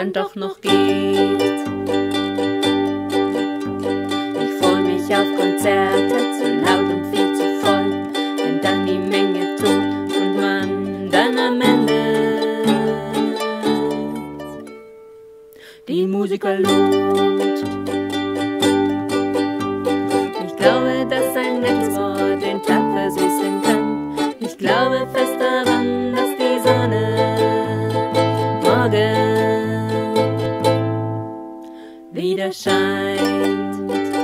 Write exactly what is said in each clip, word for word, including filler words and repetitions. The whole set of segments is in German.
dann doch noch geht. Ich freu mich auf Konzerte, zu laut und viel zu voll, wenn dann die Menge tut und man dann am Ende die Musiker lobt. Ich glaube, dass ein nettes Wort den Tag versüßen kann. Ich glaube fest daran, dass die Sonne morgen wieder scheint.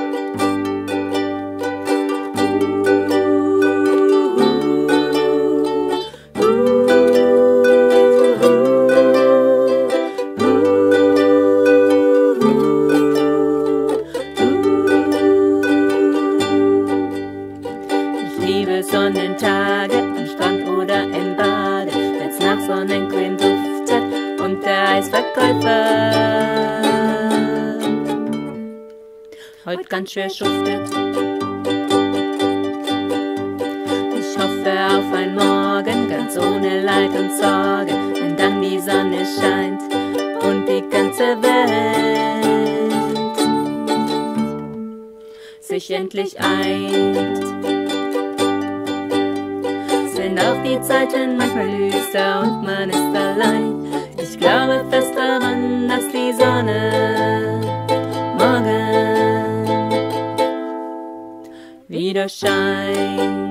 Ich liebe Sonnentage am Strand oder im Bade, wenn's nach Sonnencreme duftet und der Eisverkäufer heut ganz schwer schuftet. Ich hoffe auf einen Morgen ganz ohne Leid und Sorge, wenn dann die Sonne scheint und die ganze Welt sich endlich eint. Sind auch die Zeiten manchmal düster und man ist allein. Ich glaube fest daran, dass die Sonne morgen wieder scheint.